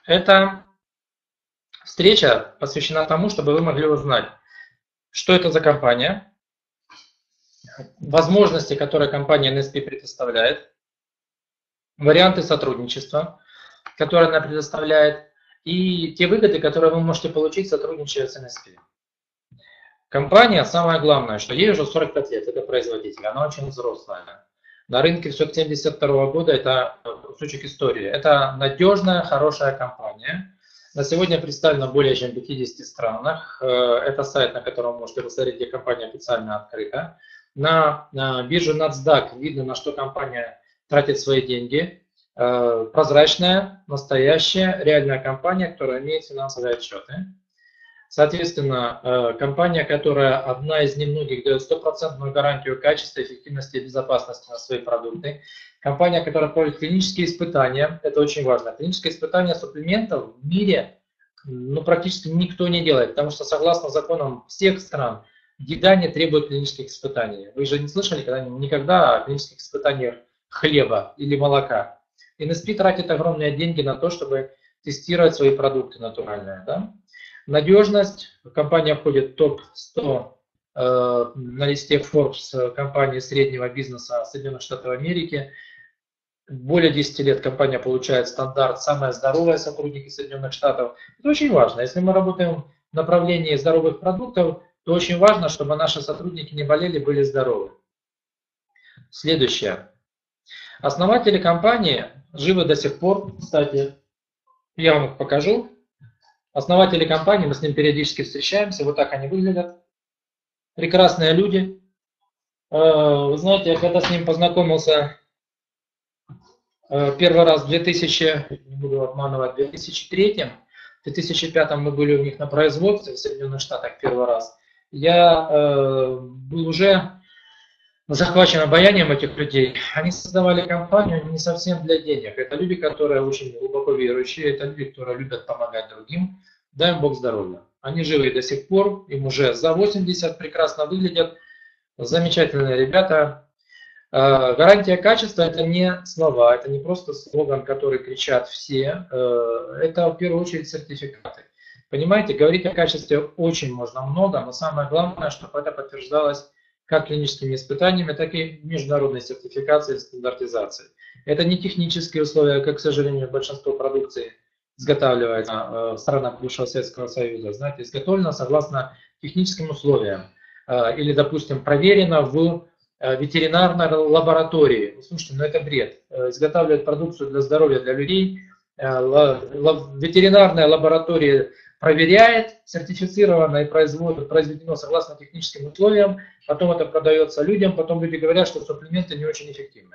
Эта встреча посвящена тому, чтобы вы могли узнать, что это за компания, возможности, которые компания NSP предоставляет, варианты сотрудничества, которые она предоставляет, и те выгоды, которые вы можете получить, сотрудничая с NSP. Компания, самое главное, что ей уже 45 лет, это производитель, она очень взрослая. На рынке с 1972 года это кусочек истории. Это надежная, хорошая компания. На сегодня представлена в более чем 50 странах. Это сайт, на котором вы можете посмотреть, где компания официально открыта. На бирже NASDAQ видно, на что компания тратит свои деньги. Прозрачная, настоящая, реальная компания, которая имеет финансовые отчеты. Соответственно, компания, которая одна из немногих, дает стопроцентную гарантию качества, эффективности и безопасности на свои продукты. Компания, которая проводит клинические испытания, это очень важно. Клинические испытания суплементов в мире практически никто не делает, потому что согласно законам всех стран, еда не требует клинических испытаний. Вы же не слышали никогда о клинических испытаниях хлеба или молока. NSP тратит огромные деньги на то, чтобы тестировать свои продукты натуральные. Да? Надежность. Компания входит в топ-100 на листе Forbes компании среднего бизнеса Соединенных Штатов Америки. Более 10 лет компания получает стандарт «Самые здоровые сотрудники Соединенных Штатов». Это очень важно. Если мы работаем в направлении здоровых продуктов, то очень важно, чтобы наши сотрудники не болели, были здоровы. Следующее. Основатели компании живы до сих пор. Кстати, я вам их покажу. Основатели компании, мы с ним периодически встречаемся, вот так они выглядят. Прекрасные люди. Вы знаете, я когда с ним познакомился первый раз в 2000, не буду обманывать, в 2003, в 2005 мы были у них на производстве в Соединенных Штатах первый раз. Я был уже захвачен обаянием этих людей. Они создавали компанию не совсем для денег. Это люди, которые очень глубоко верующие, это люди, которые любят помогать другим. Дай им Бог здоровья. Они живы до сих пор, им уже за 80, прекрасно выглядят. Замечательные ребята. Гарантия качества – это не слова, это не просто слоган, который кричат все. Это в первую очередь сертификаты. Понимаете, говорить о качестве очень можно много, но самое главное, чтобы это подтверждалось как клиническими испытаниями, так и международной сертификацией и стандартизацией. Это не технические условия, как, к сожалению, большинство продукции изготавливается в странах бывшего Советского Союза. Знаете, изготовлено согласно техническим условиям или, допустим, проверено в ветеринарной лаборатории. Слушайте, это бред. Изготавливать продукцию для здоровья, для людей. Ветеринарная лаборатория проверяет, сертифицировано и произведено согласно техническим условиям, потом это продается людям, потом люди говорят, что суплементы не очень эффективны.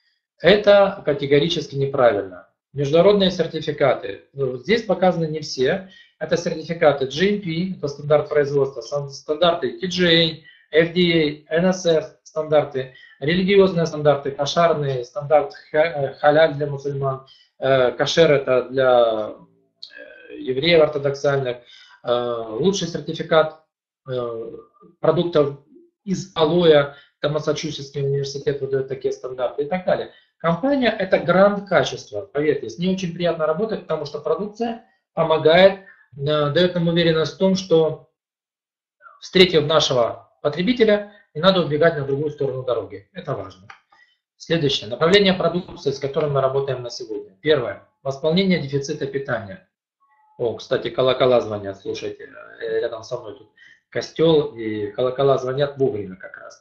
Это категорически неправильно. Международные сертификаты, здесь показаны не все, это сертификаты GMP, это стандарт производства, стандарты TGA, FDA, NSF стандарты, религиозные стандарты, кошерные, стандарт халяль для мусульман, кошер это для евреев ортодоксальных, лучший сертификат продуктов из алоэ, там Массачусетский университет выдает такие стандарты и так далее. Компания – это грант качества, поверьте, с ней очень приятно работать, потому что продукция помогает, дает нам уверенность в том, что, встретив нашего потребителя, не надо убегать на другую сторону дороги. Это важно. Следующее. Направление продукции, с которым мы работаем на сегодня. Первое. Восполнение дефицита питания. О, кстати, колокола звонят, слушайте, рядом со мной тут костел, и колокола звонят вовремя как раз.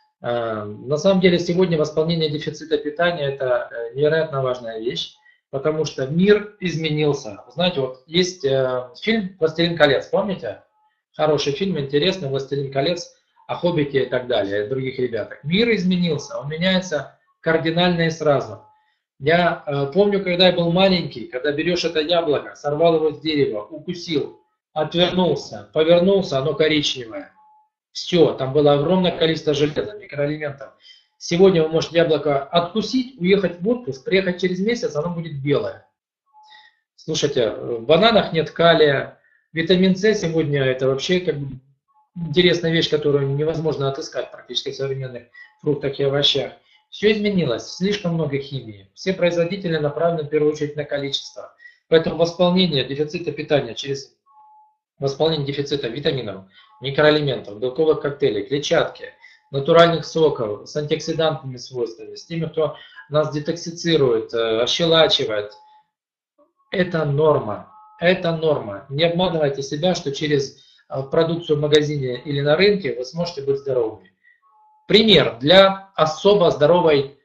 На самом деле сегодня восполнение дефицита питания – это невероятно важная вещь, потому что мир изменился. Знаете, вот есть фильм «Властелин колец», помните? Хороший фильм, интересный, «Властелин колец», о Хоббите и так далее, и других ребятах. Мир изменился, он меняется кардинально и сразу. Я помню, когда я был маленький, когда берешь это яблоко, сорвал его с дерева, укусил, отвернулся, повернулся, оно коричневое. Все, там было огромное количество железа, микроэлементов. Сегодня вы можете яблоко откусить, уехать в отпуск, приехать через месяц, оно будет белое. Слушайте, в бананах нет калия, витамин С сегодня это вообще как бы интересная вещь, которую невозможно отыскать практически в современных фруктах и овощах. Все изменилось, слишком много химии. Все производители направлены в первую очередь на количество. Поэтому восполнение дефицита питания через восполнение дефицита витаминов, микроэлементов, белковых коктейлей, клетчатки, натуральных соков с антиоксидантными свойствами, с теми, кто нас детоксицирует, ощелачивает. Это норма. Это норма. Не обманывайте себя, что через продукцию в магазине или на рынке вы сможете быть здоровыми. Пример для особо здоровой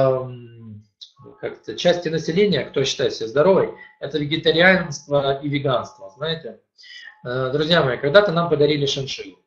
части населения, кто считает себя здоровой, это вегетарианство и веганство. Знаете, друзья мои, когда-то нам подарили шиншиллу.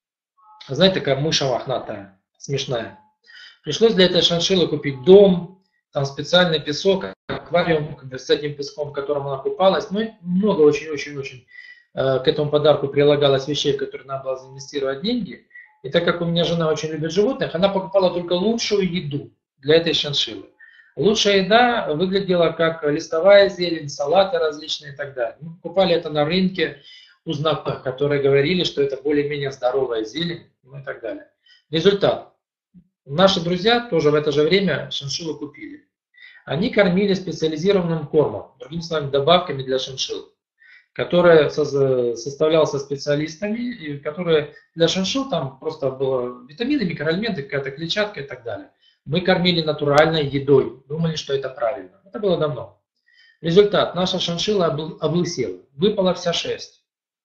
Знаете, такая мыша мохнатая, смешная. Пришлось для этой шиншиллы купить дом, там специальный песок, аквариум с этим песком, в котором она купалась. Ну и много очень-очень-очень к этому подарку прилагалось вещей, в которые надо было заинвестировать деньги. И так как у меня жена очень любит животных, она покупала только лучшую еду для этой шиншиллы. Лучшая еда выглядела как листовая зелень, салаты различные и так далее. Мы покупали это на рынке у знакомых, которые говорили, что это более-менее здоровая зелень, ну и так далее. Результат. Наши друзья тоже в это же время шиншиллу купили. Они кормили специализированным кормом, другими словами, добавками для шиншилл, который составлялся специалистами, и которые для шиншилл там просто было витамины, микроэлементы, какая-то клетчатка и так далее. Мы кормили натуральной едой, думали, что это правильно. Это было давно. Результат. Наша шиншилла облысела, выпала вся шерсть.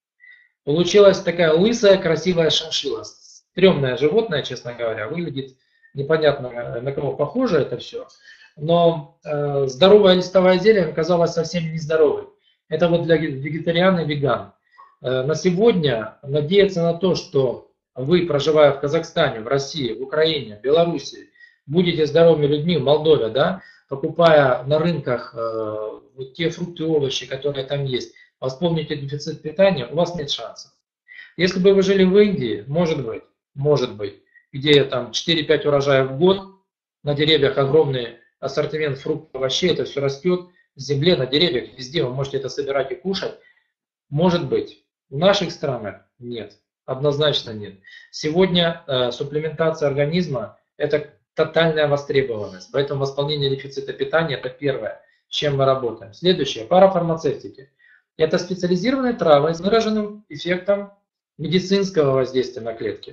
Получилась такая лысая, красивая шиншилла. Стрёмное животное, честно говоря, выглядит непонятно, на кого похоже это все. Но здоровая листовая зелень оказалась совсем нездоровой. Это вот для вегетариан и веган. На сегодня надеяться на то, что вы, проживая в Казахстане, в России, в Украине, в Беларуси, будете здоровыми людьми, в Молдове, да, покупая на рынках вот те фрукты и овощи, которые там есть, восполните дефицит питания, у вас нет шансов. Если бы вы жили в Индии, может быть, где там 4-5 урожаев в год, на деревьях огромный ассортимент фруктов, овощей, это все растет в земле, на деревьях, везде вы можете это собирать и кушать. Может быть. В наших странах нет. Однозначно нет. Сегодня суплементация организма – это тотальная востребованность. Поэтому восполнение дефицита питания – это первое, с чем мы работаем. Следующее – парафармацевтики. Это специализированные травы с выраженным эффектом медицинского воздействия на клетки.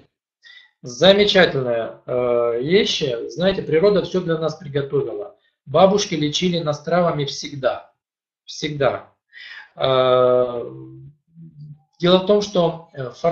Замечательная вещь. Знаете, природа все для нас приготовила. Бабушки лечили нас травами всегда. Всегда. Дело в том, что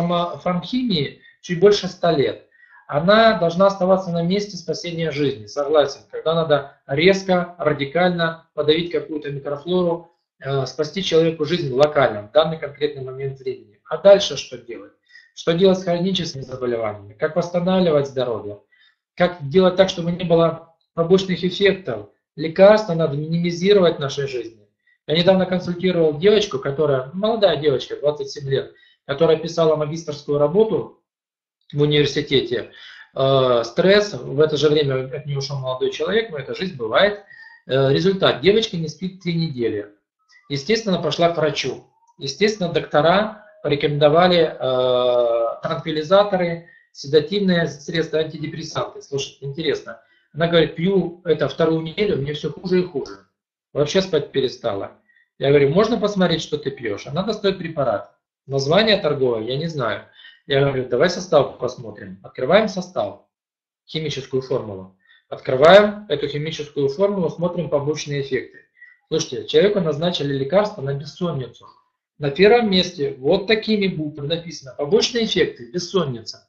фармхимии чуть больше 100 лет. Она должна оставаться на месте спасения жизни, согласен. Когда надо резко, радикально подавить какую-то микрофлору, спасти человеку жизнь локально, в данный конкретный момент времени. А дальше что делать? Что делать с хроническими заболеваниями? Как восстанавливать здоровье? Как делать так, чтобы не было побочных эффектов? Лекарства надо минимизировать в нашей жизни. Я недавно консультировал девочку, молодая девочка, 27 лет, которая писала магистерскую работу в университете. Стресс, в это же время от нее ушел молодой человек, но это жизнь бывает. Результат. Девочка не спит 3 недели. Естественно, пошла к врачу. Естественно, доктора порекомендовали транквилизаторы, седативные средства, антидепрессанты. Слушайте, интересно. Она говорит, пью это 2-ю неделю, мне все хуже и хуже. Вообще спать перестала. Я говорю, можно посмотреть, что ты пьешь? Она достает препарат. Название торговое я не знаю. Я говорю, давай состав посмотрим. Открываем состав, химическую формулу. Открываем эту химическую формулу, смотрим побочные эффекты. Слушайте, человеку назначили лекарство на бессонницу. На первом месте вот такими буквами написано побочные эффекты, бессонница.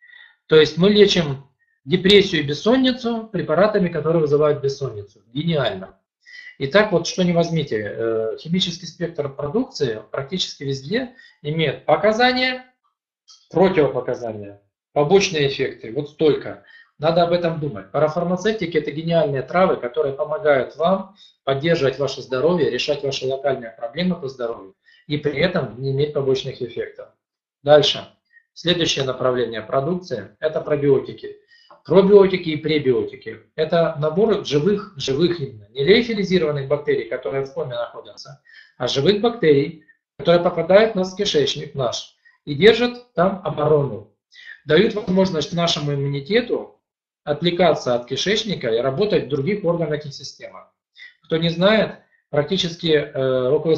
То есть мы лечим депрессию и бессонницу препаратами, которые вызывают бессонницу. Гениально. Итак, вот что не возьмите, химический спектр продукции практически везде имеет показания, противопоказания, побочные эффекты. Вот столько. Надо об этом думать. Парафармацевтики – это гениальные травы, которые помогают вам поддерживать ваше здоровье, решать ваши локальные проблемы по здоровью и при этом не иметь побочных эффектов. Дальше. Следующее направление продукции – это пробиотики. Пробиотики и пребиотики – это набор живых именно, не леофилизированных бактерий, которые в коме находятся, а живых бактерий, которые попадают в наш кишечник наш и держат там оборону. Дают возможность нашему иммунитету отвлекаться от кишечника и работать в других органах и системах. Кто не знает, практически около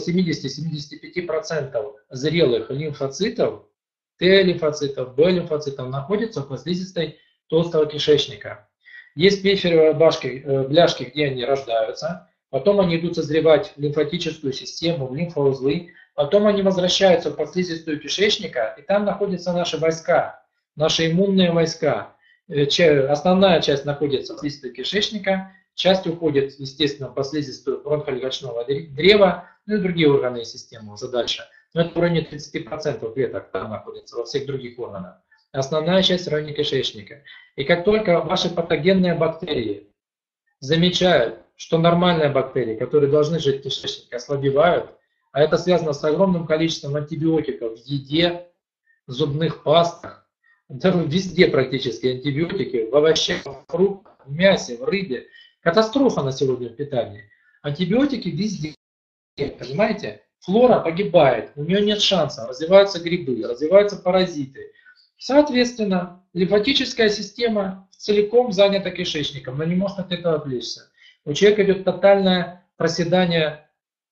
70-75% зрелых лимфоцитов, Т-лимфоцитов, Б-лимфоцитов находятся в слизистой толстого кишечника. Есть пельфиевые бляшки, где они рождаются, потом они идут созревать в лимфатическую систему, в лимфоузлы, потом они возвращаются в подслизистую кишечника, и там находятся наши войска, наши иммунные войска. Основная часть находится в слизистой кишечника, часть уходит, естественно, в подслизистую бронхолегочного древа, ну и другие органы и системы уже дальше. Но это в районе 30% клеток там находится, во всех других органах. Основная часть в районе кишечника. И как только ваши патогенные бактерии замечают, что нормальные бактерии, которые должны жить в кишечнике, ослабевают, а это связано с огромным количеством антибиотиков в еде, в зубных пастах, да, везде практически антибиотики, в овощах, в фруктах, в мясе, в рыбе. Катастрофа на сегодня в питании. Антибиотики везде, понимаете? Флора погибает, у нее нет шанса, развиваются грибы, развиваются паразиты. Соответственно, лимфатическая система целиком занята кишечником, но не может от этого отвлечься. У человека идет тотальное проседание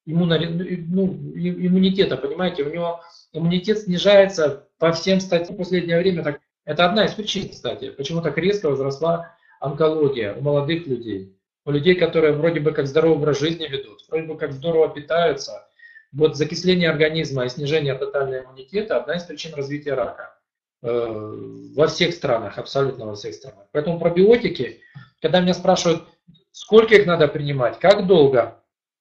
иммунитета, понимаете, у него иммунитет снижается по всем статьям в последнее время. Это одна из причин, кстати, почему так резко возросла онкология у молодых людей, у людей, которые вроде бы как здоровый образ жизни ведут, вроде бы как здорово питаются. Вот закисление организма и снижение тотального иммунитета – одна из причин развития рака во всех странах, абсолютно во всех странах. Поэтому пробиотики, когда меня спрашивают, сколько их надо принимать, как долго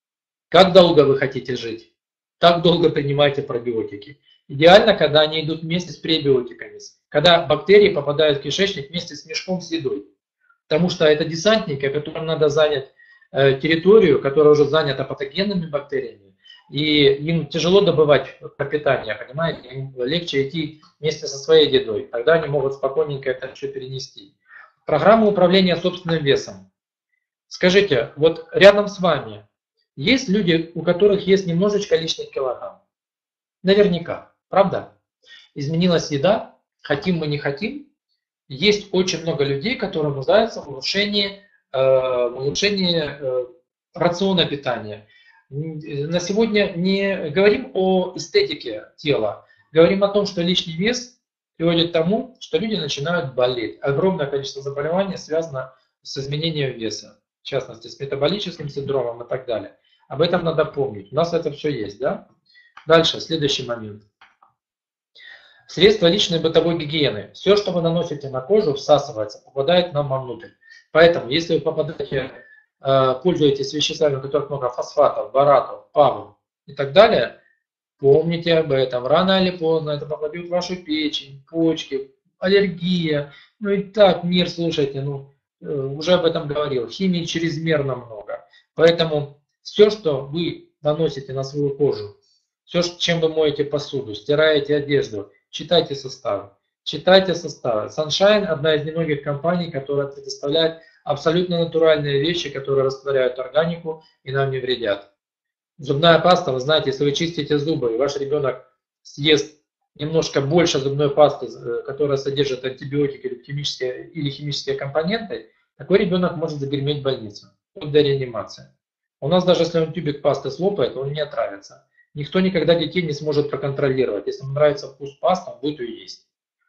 вы хотите жить, так долго принимайте пробиотики. Идеально, когда они идут вместе с пребиотиками, когда бактерии попадают в кишечник вместе с мешком с едой. Потому что это десантники, которым надо занять территорию, которая уже занята патогенными бактериями, и им тяжело добывать пропитание, понимаете, им легче идти вместе со своей едой, тогда они могут спокойненько это все перенести. Программа управления собственным весом. Скажите, вот рядом с вами есть люди, у которых есть немножечко лишних килограмм? Наверняка, правда? Изменилась еда, хотим мы не хотим. Есть очень много людей, которые нуждаются в улучшении рациона питания. На сегодня не говорим о эстетике тела, говорим о том, что лишний вес приводит к тому, что люди начинают болеть. Огромное количество заболеваний связано с изменением веса, в частности, с метаболическим синдромом и так далее. Об этом надо помнить. У нас это все есть, да? Дальше, следующий момент. Средства личной бытовой гигиены. Все, что вы наносите на кожу, всасывается, попадает нам вовнутрь. Поэтому, если вы пользуетесь веществами, в которых много фосфатов, боратов, ПАВов и так далее, помните об этом. Рано или поздно это попадет в вашу печень, почки, аллергия. Ну и так, мир, слушайте, уже об этом говорил. Химии чрезмерно много. Поэтому все, что вы наносите на свою кожу, все, чем вы моете посуду, стираете одежду, читайте составы. Читайте составы. Sunshine – одна из немногих компаний, которая предоставляет абсолютно натуральные вещи, которые растворяют органику и нам не вредят. Зубная паста, вы знаете, если вы чистите зубы, и ваш ребенок съест немножко больше зубной пасты, которая содержит антибиотики или химические компоненты, такой ребенок может загреметь в больницу, вплоть до реанимации. У нас даже если он тюбик пасты слопает, он не отравится. Никто никогда детей не сможет проконтролировать. Если ему нравится вкус пасты, он будет ее есть.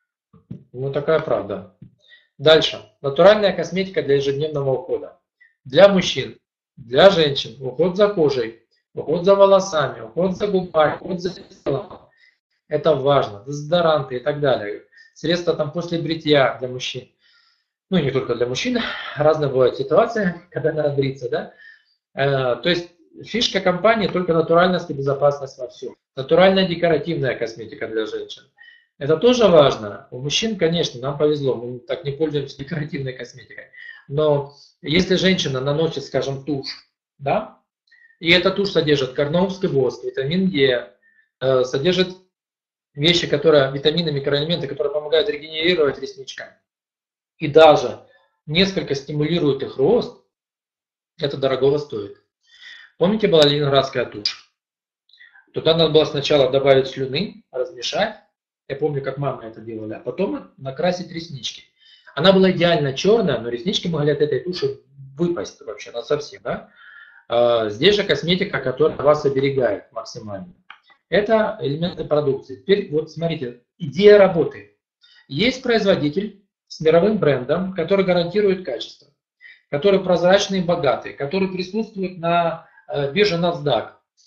Такая правда. Дальше. Натуральная косметика для ежедневного ухода. Для мужчин, для женщин. Уход за кожей, уход за волосами, уход за губами, уход за телом. Это важно. Дезодоранты и так далее. Средства после бритья для мужчин. Ну и не только для мужчин. Разные бывают ситуации, когда надо бриться, да? То есть фишка компании только натуральность и безопасность во всем. Натуральная декоративная косметика для женщин. Это тоже важно. У мужчин, конечно, нам повезло, мы так не пользуемся декоративной косметикой. Но если женщина наносит, скажем, тушь, да, и эта тушь содержит карнаумский воск, витамин Е, содержит вещи, витамины, микроэлементы, которые помогают регенерировать ресничкам, и даже несколько стимулирует их рост, это дорогого стоит. Помните, была ленинградская тушь? Туда надо было сначала добавить слюны, размешать. Я помню, как мама это делала. А потом накрасить реснички. Она была идеально черная, но реснички могли от этой туши выпасть вообще совсем. Да? Здесь же косметика, которая вас оберегает максимально. Это элементы продукции. Теперь вот смотрите, идея работы. Есть производитель с мировым брендом, который гарантирует качество, который прозрачный и богатый, который присутствует на бирже NASDAQ.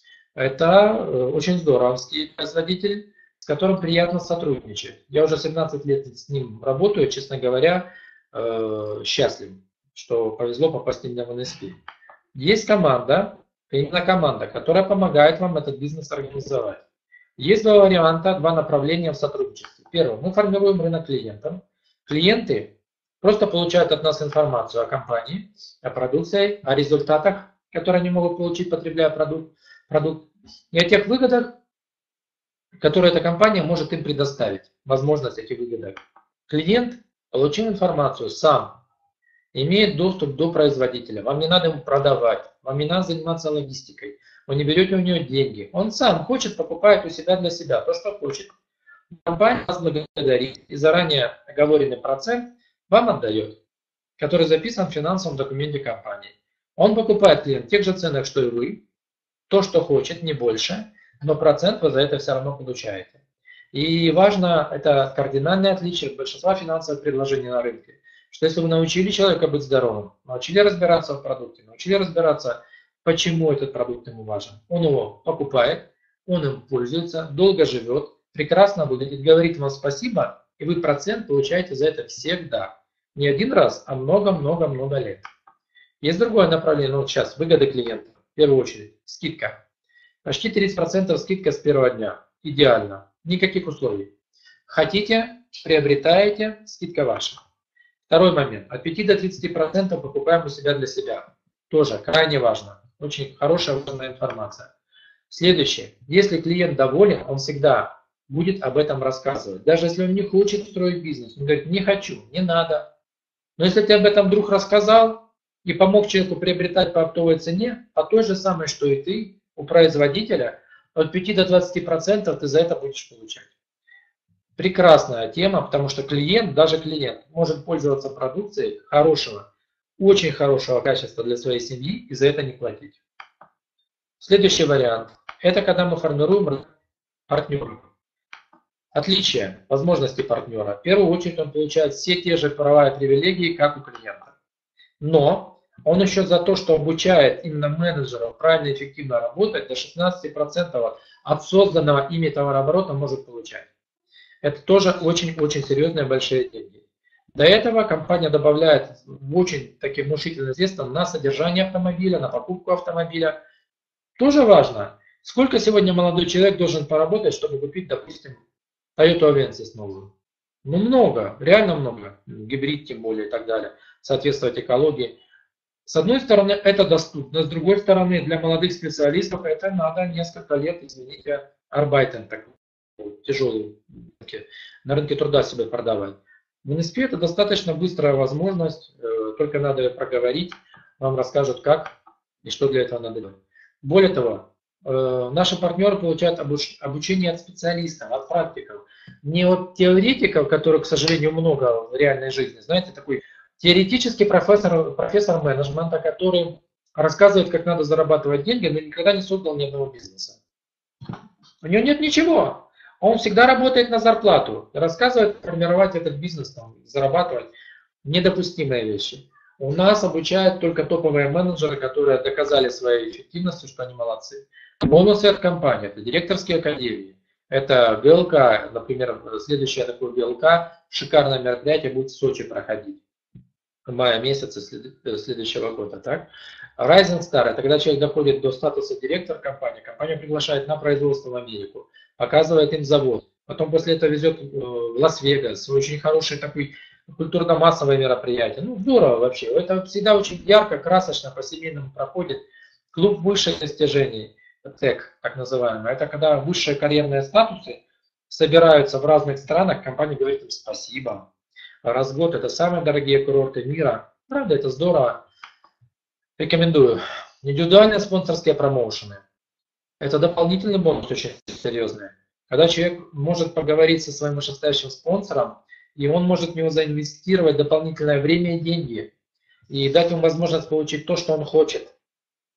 Это очень здоровский производитель, с которым приятно сотрудничать. Я уже 17 лет с ним работаю, честно говоря, счастлив, что повезло попасть именно в НСП. Есть команда, именно команда, которая помогает вам этот бизнес организовать. Есть два варианта, два направления в сотрудничестве. Первое, мы формируем рынок клиентов. Клиенты просто получают от нас информацию о компании, о продукции, о результатах, которые они могут получить, потребляя продукт, и о тех выгодах, которые эта компания может им предоставить, возможность этих выгодок. Клиент получил информацию сам, имеет доступ до производителя, вам не надо ему продавать, вам не надо заниматься логистикой, вы не берете у него деньги, он сам хочет, покупает у себя для себя то, что хочет. Компания вас благодарит и заранее оговоренный процент вам отдает, который записан в финансовом документе компании. Он покупает клиент в тех же ценах, что и вы, то, что хочет, не больше, но процент вы за это все равно получаете. И важно, это кардинальное отличие от большинства финансовых предложений на рынке, что если вы научили человека быть здоровым, научили разбираться в продукте, научили разбираться, почему этот продукт ему важен, он его покупает, он им пользуется, долго живет, прекрасно выглядит, говорит вам спасибо, и вы процент получаете за это всегда. Не один раз, а много-много-много лет. Есть другое направление, ну вот сейчас, выгоды клиента. В первую очередь, скидка. Почти 30% скидка с первого дня. Идеально. Никаких условий. Хотите, приобретаете, скидка ваша. Второй момент. От 5 до 30% покупаем у себя для себя. Тоже крайне важно. Очень хорошая, важная информация. Следующее. Если клиент доволен, он всегда будет об этом рассказывать. Даже если он не хочет строить бизнес. Он говорит, не хочу, не надо. Но если ты об этом вдруг рассказал и помог человеку приобретать по оптовой цене, по той же самой, что и ты, у производителя, от 5 до 20% ты за это будешь получать. Прекрасная тема, потому что клиент, даже клиент, может пользоваться продукцией хорошего, очень хорошего качества для своей семьи и за это не платить. Следующий вариант. Это когда мы формируем партнеров. Отличие, возможности партнера. В первую очередь он получает все те же права и привилегии, как у клиента. Но он еще за то, что обучает именно менеджеров правильно и эффективно работать, до 16% от созданного ими товарооборота может получать. Это тоже очень-очень серьезные большие деньги. До этого компания добавляет очень такие внушительные средства на содержание автомобиля, на покупку автомобиля. Тоже важно, сколько сегодня молодой человек должен поработать, чтобы купить, допустим, Toyota Avensis новую. Ну много, реально много, гибрид тем более и так далее, соответствовать экологии. С одной стороны это доступно, с другой стороны для молодых специалистов это надо несколько лет, извините, арбайтен такой тяжелый на рынке труда себя продавать. В НСП это достаточно быстрая возможность, только надо ее проговорить, вам расскажут как и что для этого надо делать. Более того, наши партнеры получают обучение от специалистов, от практиков, не от теоретиков, которых, к сожалению, много в реальной жизни. Знаете, такой теоретический профессор менеджмента, который рассказывает, как надо зарабатывать деньги, но никогда не создал ни одного бизнеса. У него нет ничего. Он всегда работает на зарплату, рассказывает, как формировать этот бизнес, там, зарабатывать. Недопустимые вещи. У нас обучают только топовые менеджеры, которые доказали своей эффективностью, что они молодцы. Бонусы от компании, это директорские академии, это ГЛК, например, следующее такое ГЛК, шикарное мероприятие будет в Сочи проходить в мае месяце следующего года. Так? Rising Star, это когда человек доходит до статуса директора компании, компания приглашает на производство в Америку, показывает им завод, потом после этого везет в Лас-Вегас, очень хороший такой культурно-массовое мероприятие. Ну, здорово вообще. Это всегда очень ярко, красочно, по-семейному проходит. Клуб высших достижений, ТЭК, так называемый. Это когда высшие карьерные статусы собираются в разных странах, компания говорит им спасибо. Раз в год это самые дорогие курорты мира. Правда, это здорово. Рекомендую. Индивидуальные спонсорские промоушены. Это дополнительный бонус очень серьезный. Когда человек может поговорить со своим вышестоящим спонсором, и он может в него заинвестировать дополнительное время и деньги, и дать ему возможность получить то, что он хочет.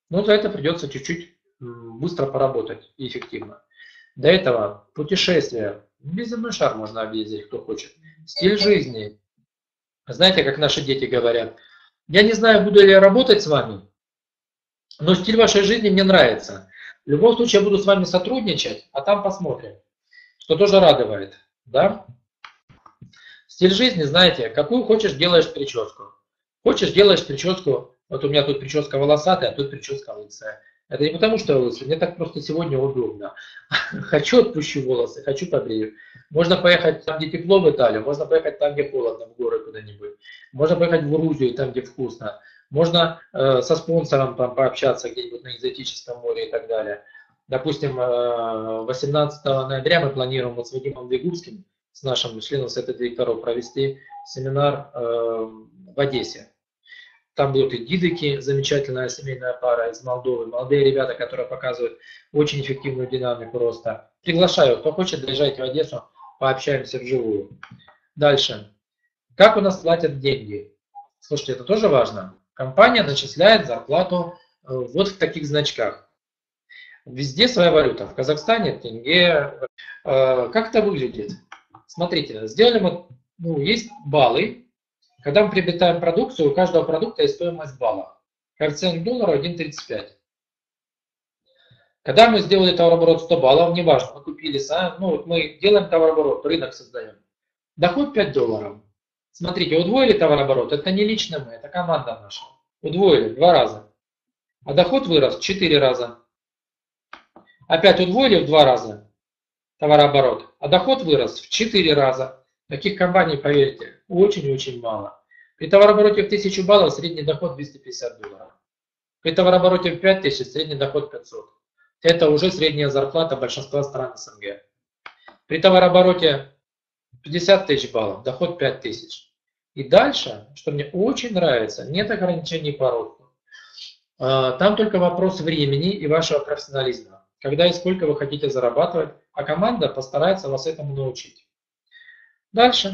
Но за это придется чуть-чуть быстро поработать и эффективно. До этого путешествия. Весь земной шар можно объездить, кто хочет. Стиль жизни. Знаете, как наши дети говорят, я не знаю, буду ли я работать с вами, но стиль вашей жизни мне нравится. В любом случае я буду с вами сотрудничать, а там посмотрим, что тоже радует. Да? Стиль жизни, знаете, какую хочешь, делаешь прическу. Хочешь, делаешь прическу, вот у меня тут прическа волосатая, а тут прическа лысая. Это не потому, что я лысый, мне так просто сегодня удобно. Хочу, отпущу волосы, хочу побрею. Можно поехать там, где тепло, в Италию, можно поехать там, где холодно, в горы куда-нибудь. Можно поехать в Грузию, там, где вкусно. Можно со спонсором там, пообщаться где-нибудь на экзотическом море и так далее. Допустим, 18 ноября мы планируем вот с Вадимом Вегубским, с нашим членом Совета директоров, провести семинар в Одессе. Там будут и дидыки, замечательная семейная пара из Молдовы, молодые ребята, которые показывают очень эффективную динамику роста. Приглашаю, кто хочет, доезжайте в Одессу, пообщаемся вживую. Дальше. Как у нас платят деньги? Слушайте, это тоже важно. Компания начисляет зарплату вот в таких значках. Везде своя валюта. В Казахстане тенге. Как это выглядит? Смотрите, сделали мы, есть баллы. Когда мы приобретаем продукцию, у каждого продукта есть стоимость балла. Коэффициент доллара 1,35. Когда мы сделали товарооборот 100 баллов, неважно, мы купили, мы делаем товарооборот, рынок создаем. Доход 5 долларов. Смотрите, удвоили товарооборот, это не лично мы, это команда наша. Удвоили 2 раза. А доход вырос в 4 раза. Опять удвоили в 2 раза товарооборот, а доход вырос в 4 раза. Таких компаний, поверьте, очень-очень мало. При товарообороте в 1000 баллов средний доход 250 долларов. При товарообороте в 5000 средний доход 500. Это уже средняя зарплата большинства стран СНГ. При товарообороте 50 тысяч баллов, доход 5000. И дальше, что мне очень нравится, нет ограничений по росту. Там только вопрос времени и вашего профессионализма. Когда и сколько вы хотите зарабатывать, а команда постарается вас этому научить. Дальше.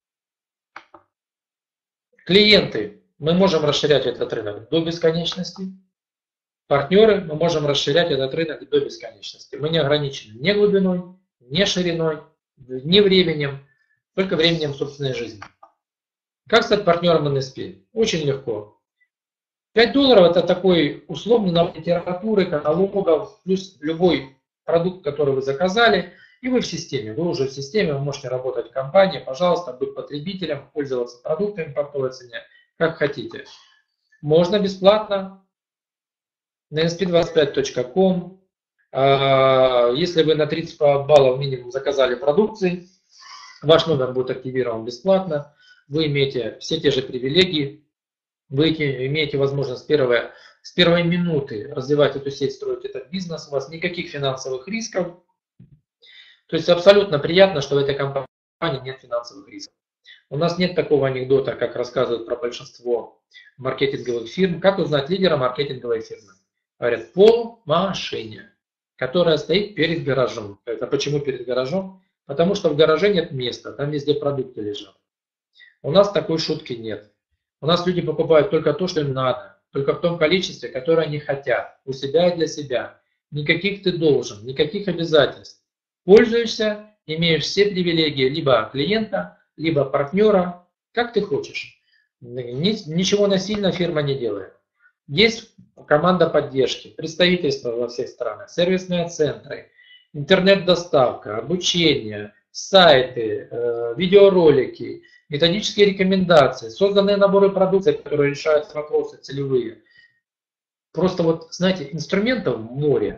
Клиенты. Мы можем расширять этот рынок до бесконечности. Партнеры. Мы можем расширять этот рынок до бесконечности. Мы не ограничены ни глубиной, ни шириной, ни временем, только временем собственной жизни. Как стать партнером НСП? Очень легко. 5 долларов это такой условный набор литературы, каталогов, плюс любой продукт, который вы заказали. И вы в системе, вы уже в системе, вы можете работать в компании, пожалуйста, быть потребителем, пользоваться продуктами по той цене, как хотите. Можно бесплатно на nsp25.com. Если вы на 30 баллов минимум заказали продукции, ваш номер будет активирован бесплатно, вы имеете все те же привилегии, вы имеете возможность с первой минуты развивать эту сеть, строить этот бизнес, у вас никаких финансовых рисков. То есть абсолютно приятно, что в этой компании нет финансовых рисков. У нас нет такого анекдота, как рассказывают про большинство маркетинговых фирм. Как узнать лидера маркетинговой фирмы? Говорят, по машине, которая стоит перед гаражом. Это почему перед гаражом? Потому что в гараже нет места, там везде продукты лежат. У нас такой шутки нет. У нас люди покупают только то, что им надо, только в том количестве, которое они хотят, у себя и для себя. Никаких ты должен, никаких обязательств. Пользуешься, имеешь все привилегии либо клиента, либо партнера, как ты хочешь. Ничего насильно фирма не делает. Есть команда поддержки, представительство во всех странах, сервисные центры, интернет-доставка, обучение, сайты, видеоролики, методические рекомендации, созданные наборы продукции, которые решают вопросы целевые. Просто вот, знаете, инструментов море.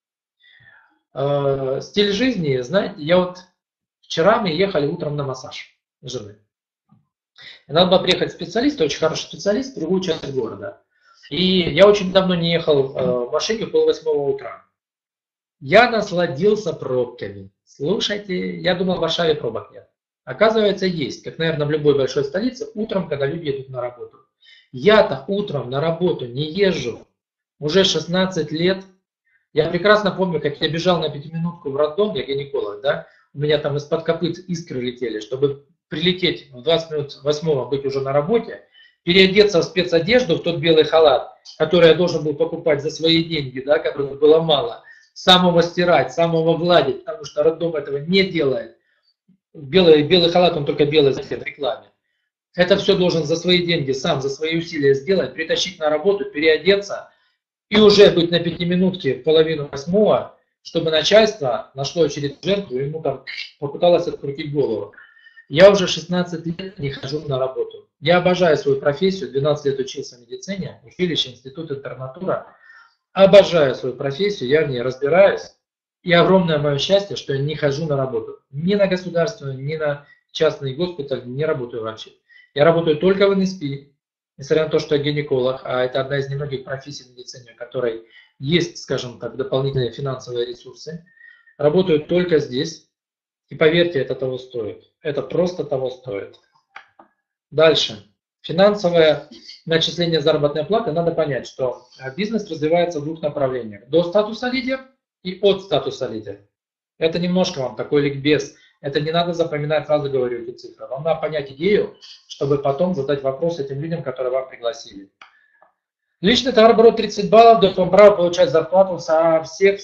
Стиль жизни, знаете, вчера мы ехали утром на массаж с женой. И надо было приехать специалист, очень хороший специалист, в другую часть города. И я очень давно не ехал в машине в 7:30 утра. Я насладился пробками. Слушайте, я думал, в Варшаве пробок нет. Оказывается, есть, как, наверное, в любой большой столице, утром, когда люди едут на работу. Я-то утром на работу не езжу уже 16 лет. Я прекрасно помню, как я бежал на 5-минутку в роддом, я гинеколог, да, у меня там из-под копыт искры летели, чтобы прилететь в 20 минут 8 быть уже на работе, переодеться в спецодежду, в тот белый халат, который я должен был покупать за свои деньги, да, которого было мало, самого стирать, самого гладить, потому что роддом этого не делает. Белый халат, он только белый в рекламе. Это все должен за свои деньги, сам, за свои усилия сделать, притащить на работу, переодеться и уже быть на 5-минутке в 7:30, чтобы начальство нашло через жертву, ему там попыталось открутить голову. Я уже 16 лет не хожу на работу. Я обожаю свою профессию, 12 лет учился в медицине, училище, институт, интернатура. Обожаю свою профессию, я в ней разбираюсь. И огромное мое счастье, что я не хожу на работу. Ни на государственную, ни на частный госпиталь, не работаю вообще. Я работаю только в НСП, несмотря на то, что я гинеколог, а это одна из немногих профессий в медицине, в которой есть, скажем так, дополнительные финансовые ресурсы. Работаю только здесь. И поверьте, это того стоит. Это просто того стоит. Дальше. Финансовое начисление заработной платы. Надо понять, что бизнес развивается в двух направлениях. До статуса лидер и от статуса лидер. Это немножко вам такой ликбез. Это не надо запоминать, сразу говорю эти цифры. Вам надо понять идею, чтобы потом задать вопрос этим людям, которые вам пригласили. Личный товарооборот 30 баллов дает вам право получать зарплату со всех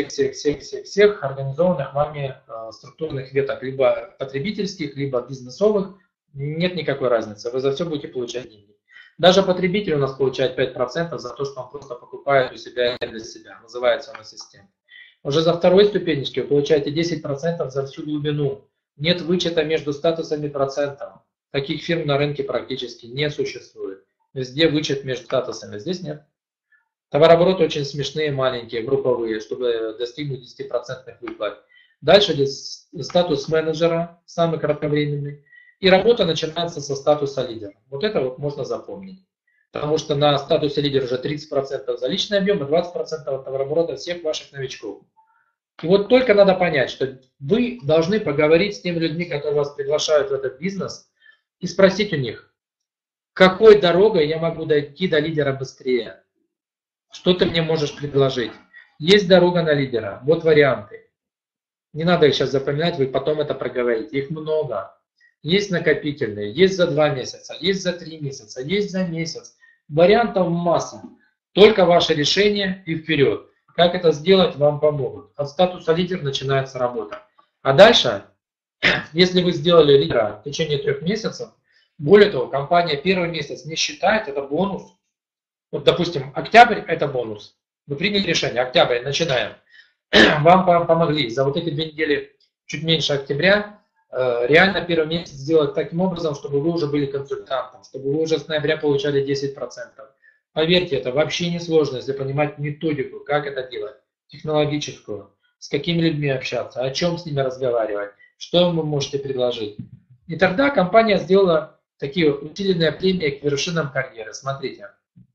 организованных вами структурных веток, либо потребительских, либо бизнесовых. Нет никакой разницы, вы за все будете получать деньги. Даже потребитель у нас получает 5% за то, что он просто покупает у себя и для себя. Называется он ассистент. Уже за второй ступенечки вы получаете 10% за всю глубину. Нет вычета между статусами процентов. Таких фирм на рынке практически не существует. Везде вычет между статусами, здесь нет. Товарообороты очень смешные, маленькие, групповые, чтобы достигнуть 10% выплат. Дальше здесь статус менеджера, самый кратковременный. И работа начинается со статуса лидера. Вот это вот можно запомнить. Потому что на статусе лидера уже 30% за личный объем и 20% от товарооборота всех ваших новичков. И вот только надо понять, что вы должны поговорить с теми людьми, которые вас приглашают в этот бизнес, и спросить у них, какой дорогой я могу дойти до лидера быстрее? Что ты мне можешь предложить? Есть дорога на лидера, вот варианты. Не надо их сейчас запоминать, вы потом это проговорите. Их много. Есть накопительные, есть за 2 месяца, есть за 3 месяца, есть за месяц. Вариантов масса. Только ваше решение и вперед. Как это сделать, вам помогут. От статуса лидер начинается работа. А дальше, если вы сделали лидера в течение 3 месяцев, более того, компания первый месяц не считает, это бонус. Вот, допустим, октябрь – это бонус. Вы приняли решение, октябрь, начинаем. Вам помогли за вот эти 2 недели, чуть меньше октября, реально первый месяц сделать таким образом, чтобы вы уже были консультантом, чтобы вы уже с ноября получали 10%. Поверьте, это вообще не сложно, если понимать методику, как это делать, технологическую, с какими людьми общаться, о чем с ними разговаривать, что вы можете предложить. И тогда компания сделала такие усиленные премии к вершинам карьеры. Смотрите,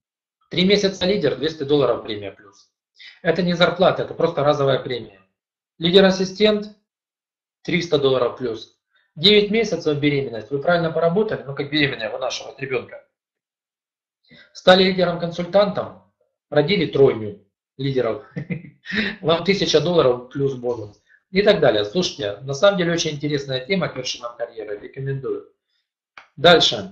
3 месяца лидер, $200 премия плюс. Это не зарплата, это просто разовая премия. Лидер-ассистент, $300 плюс. 9 месяцев беременность, вы правильно поработали, ну как беременная у нашего ребенка. Стали лидером-консультантом, родили 3 лидеров, вам $1000 плюс бонус. И так далее. Слушайте, на самом деле очень интересная тема к вершинам карьеры, рекомендую. Дальше.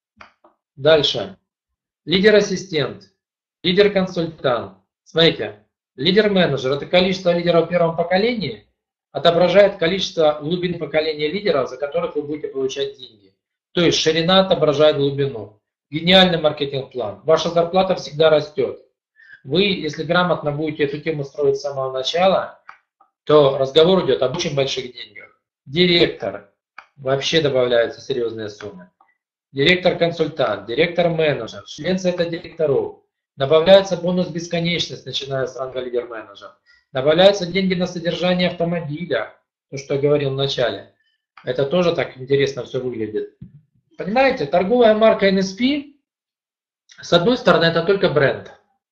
Лидер-ассистент, лидер-консультант. Смотрите, лидер-менеджер – это количество лидеров в первом поколении, отображает количество глубин поколения лидеров, за которых вы будете получать деньги. То есть ширина отображает глубину. Гениальный маркетинг-план. Ваша зарплата всегда растет. Вы, если грамотно будете эту тему строить с самого начала, то разговор идет об очень больших деньгах. Директор. Вообще добавляются серьезные суммы. Директор-консультант, директор-менеджер, член совета директоров. Добавляется бонус бесконечность, начиная с ранга лидер-менеджер. Добавляются деньги на содержание автомобиля. То, что я говорил в начале. Это тоже так интересно все выглядит. Понимаете, торговая марка NSP, с одной стороны, это только бренд.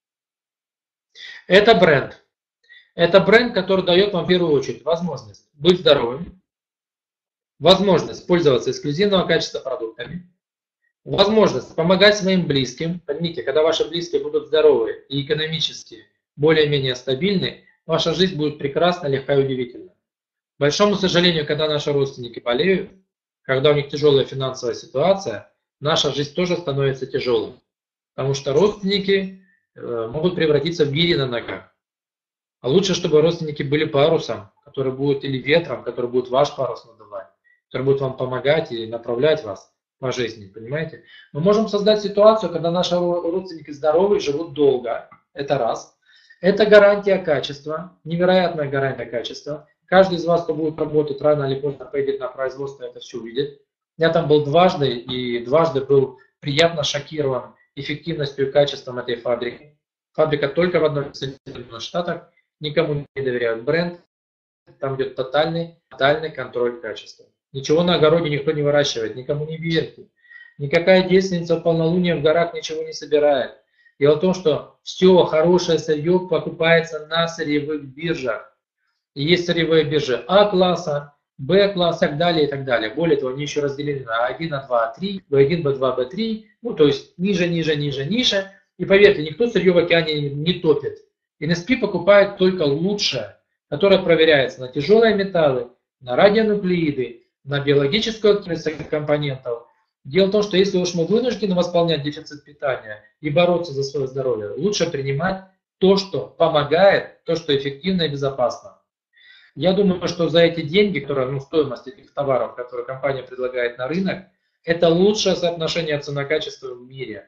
Это бренд. Это бренд, который дает вам в первую очередь возможность быть здоровым, возможность пользоваться эксклюзивного качества продуктами, возможность помогать своим близким. Поймите, когда ваши близкие будут здоровы и экономически более-менее стабильны, ваша жизнь будет прекрасна, легка и удивительна. К большому сожалению, когда наши родственники болеют, когда у них тяжелая финансовая ситуация, наша жизнь тоже становится тяжелой. Потому что родственники могут превратиться в гири на ногах. А лучше, чтобы родственники были парусом, который будет, или ветром, который будет ваш парус надувать, который будет вам помогать и направлять вас по жизни, понимаете? Мы можем создать ситуацию, когда наши родственники здоровы, живут долго, это раз. Это гарантия качества, невероятная гарантия качества. Каждый из вас, кто будет работать, рано или поздно поедет на производство, это все увидит. Я там был дважды, и дважды был приятно шокирован эффективностью и качеством этой фабрики. Фабрика только в одной Соединенных Штатах, никому не доверяют бренд, там идет тотальный контроль качества. Ничего на огороде никто не выращивает, никому не верьте. Никакая девственница в полнолуние в горах ничего не собирает. Дело в том, что все хорошее сырье покупается на сырьевых биржах. И есть сырьевые биржи А-класса, Б-класса и так далее, и так далее. более того, они еще разделены на А1, А2, А3, В1, В2, В3, ну то есть ниже, ниже, ниже, ниже. И поверьте, никто сырье в океане не топит. NSP покупает только лучшее, которое проверяется на тяжелые металлы, на радионуклеиды, на биологическую активность компонентов. Дело в том, что если уж мы вынуждены восполнять дефицит питания и бороться за свое здоровье, лучше принимать то, что помогает, то, что эффективно и безопасно. Я думаю, что за эти деньги, которые, стоимость этих товаров, которые компания предлагает на рынок, это лучшее соотношение цена-качество в мире.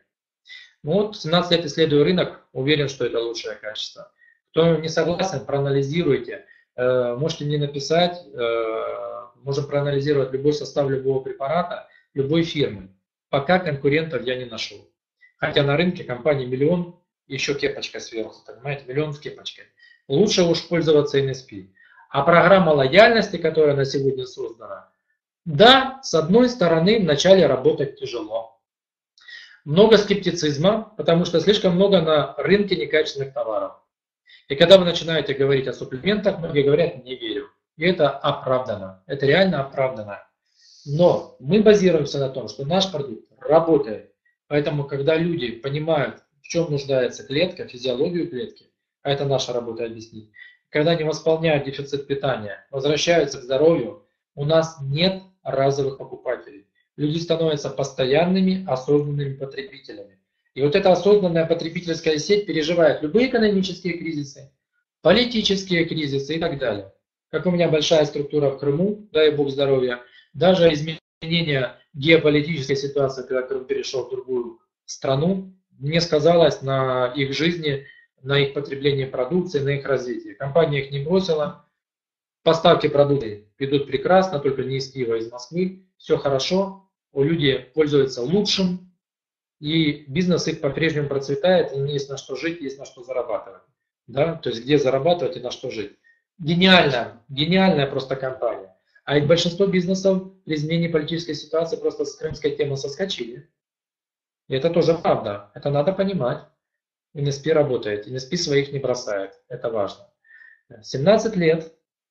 17 лет исследую рынок, уверен, что это лучшее качество. Кто не согласен, проанализируйте. Можете мне написать, можем проанализировать любой состав любого препарата, любой фирмы. Пока конкурентов я не нашел. Хотя на рынке компании миллион, еще кепочка сверху, понимаете, миллион с кепочкой. Лучше уж пользоваться NSP. А программа лояльности, которая на сегодня создана, да, с одной стороны, вначале работать тяжело. Много скептицизма, потому что слишком много на рынке некачественных товаров. И когда вы начинаете говорить о суплементах, многие говорят, не верю. И это оправдано, это реально оправдано. Но мы базируемся на том, что наш продукт работает. Поэтому, когда люди понимают, в чем нуждается клетка, физиологию клетки, а это наша работа объяснить, когда они восполняют дефицит питания, возвращаются к здоровью, у нас нет разовых покупателей. Люди становятся постоянными, осознанными потребителями. И вот эта осознанная потребительская сеть переживает любые экономические кризисы, политические кризисы и так далее. Как у меня большая структура в Крыму, дай Бог здоровья, даже изменение геополитической ситуации, когда Крым перешел в другую страну, не сказалось на их жизни, на их потреблении продукции, на их развитии. Компания их не бросила, поставки продукции идут прекрасно, только не из Киева, а из Москвы, все хорошо. Люди пользуются лучшим, и бизнес их по-прежнему процветает, и есть на что жить, есть на что зарабатывать. Да? То есть где зарабатывать и на что жить. Гениальная просто компания. А ведь большинство бизнесов при изменении политической ситуации просто с крымской темы соскочили. И это тоже правда, это надо понимать. NSP работает, NSP своих не бросает, это важно. 17 лет.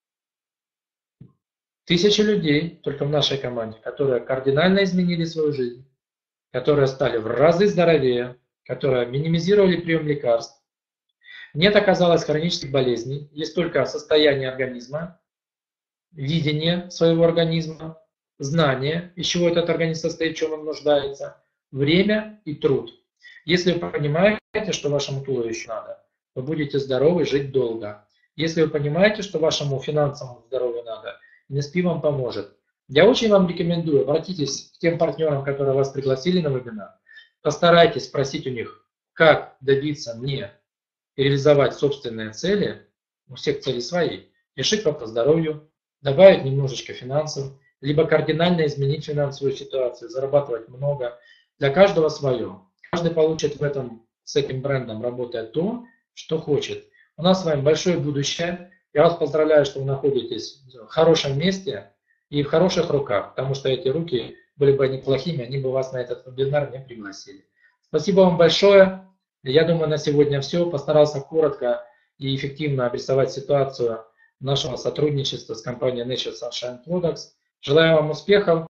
Тысячи людей только в нашей команде, которые кардинально изменили свою жизнь, которые стали в разы здоровее, которые минимизировали прием лекарств. Нет оказалось хронических болезней, есть только состояние организма, видение своего организма, знание, из чего этот организм состоит, в чем он нуждается, время и труд. Если вы понимаете, что вашему туловищу надо, вы будете здоровы, жить долго. Если вы понимаете, что вашему финансовому здоровью надо, NSP вам поможет. Я очень вам рекомендую, обратитесь к тем партнерам, которые вас пригласили на вебинар. Постарайтесь спросить у них, как добиться мне и реализовать собственные цели, у всех цели свои, решить вопрос здоровью, добавить немножечко финансов, либо кардинально изменить финансовую ситуацию, зарабатывать много. Для каждого свое. Каждый получит в этом, с этим брендом, работая то, что хочет. У нас с вами большое будущее. Я вас поздравляю, что вы находитесь в хорошем месте и в хороших руках, потому что эти руки были бы неплохими, они бы вас на этот вебинар не пригласили. Спасибо вам большое. Я думаю, на сегодня все. Постарался коротко и эффективно обрисовать ситуацию нашего сотрудничества с компанией Nature Sunshine Products. Желаю вам успехов.